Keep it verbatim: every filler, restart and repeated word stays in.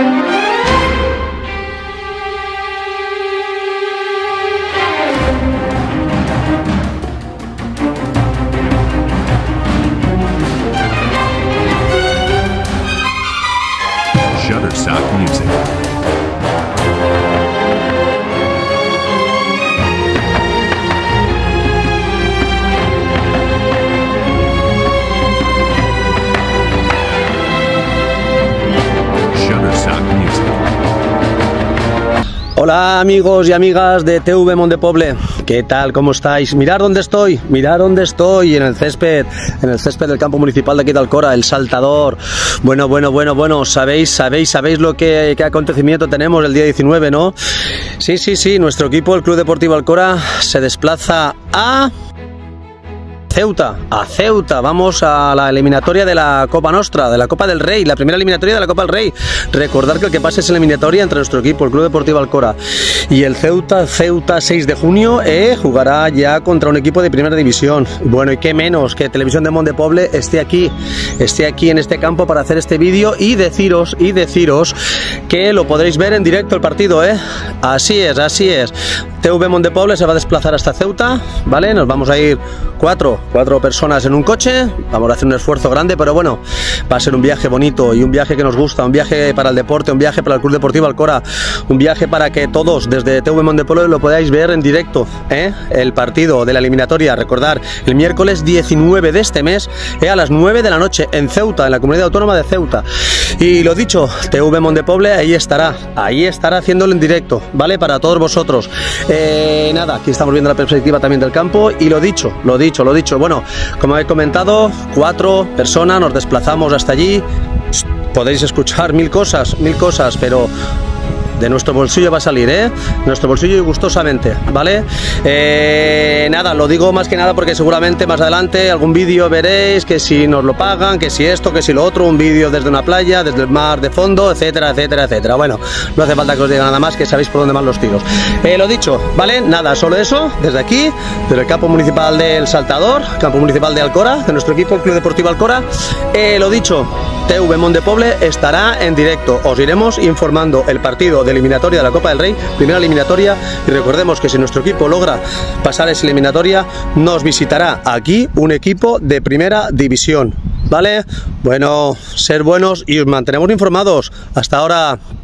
Shutterstock Music. Shutterstock Music. Hola amigos y amigas de T V Mondepoble, ¿qué tal? ¿Cómo estáis? Mirad dónde estoy, mirad dónde estoy, en el césped, en el césped del campo municipal de aquí de Alcora, el Saltador. Bueno, bueno, bueno, bueno, sabéis, sabéis, sabéis lo que, qué acontecimiento tenemos el día diecinueve, ¿no? Sí, sí, sí, nuestro equipo, el Club Deportivo Alcora, se desplaza a Ceuta, a Ceuta, vamos a la eliminatoria de la Copa Nostra, de la Copa del Rey, la primera eliminatoria de la Copa del Rey. Recordar que el que pase es la eliminatoria entre nuestro equipo, el Club Deportivo Alcora, y el Ceuta, Ceuta seis de junio, eh, jugará ya contra un equipo de primera división. Bueno, y qué menos que Televisión de Mondepoble esté aquí, esté aquí en este campo para hacer este vídeo y deciros, y deciros que lo podréis ver en directo el partido, eh. Así es, así es. T V Mondepoble se va a desplazar hasta Ceuta, ¿vale? Nos vamos a ir cuatro, cuatro personas en un coche, vamos a hacer un esfuerzo grande, pero bueno, va a ser un viaje bonito y un viaje que nos gusta, un viaje para el deporte, un viaje para el Club Deportivo Alcora, un viaje para que todos desde T V Mondepoble lo podáis ver en directo, ¿eh? El partido de la eliminatoria, recordar, el miércoles diecinueve de este mes, eh, a las nueve de la noche en Ceuta, en la Comunidad Autónoma de Ceuta. Y lo dicho, T V Mondepoble ahí estará, ahí estará haciéndolo en directo, ¿vale? Para todos vosotros. Eh, nada, aquí estamos viendo la perspectiva también del campo y lo dicho, lo dicho, lo dicho. Bueno, como he comentado, cuatro personas, nos desplazamos hasta allí. Podéis escuchar mil cosas, mil cosas, pero de nuestro bolsillo va a salir, ¿eh? Nuestro bolsillo y gustosamente, ¿vale? Eh, nada, lo digo más que nada porque seguramente más adelante algún vídeo veréis que si nos lo pagan, que si esto, que si lo otro, un vídeo desde una playa, desde el mar de fondo, etcétera, etcétera, etcétera. Bueno, no hace falta que os diga nada más, que sabéis por dónde van los tiros. Eh, lo dicho, ¿vale? Nada, solo eso, desde aquí, desde el campo municipal del Saltador, campo municipal de Alcora, de nuestro equipo, el Club Deportivo Alcora. Eh, lo dicho, T V Mondepoble estará en directo, os iremos informando el partido de eliminatoria de la Copa del Rey, primera eliminatoria, y recordemos que si nuestro equipo logra pasar esa eliminatoria, nos visitará aquí un equipo de primera división, ¿vale? Bueno, ser buenos y os mantenemos informados. Hasta ahora.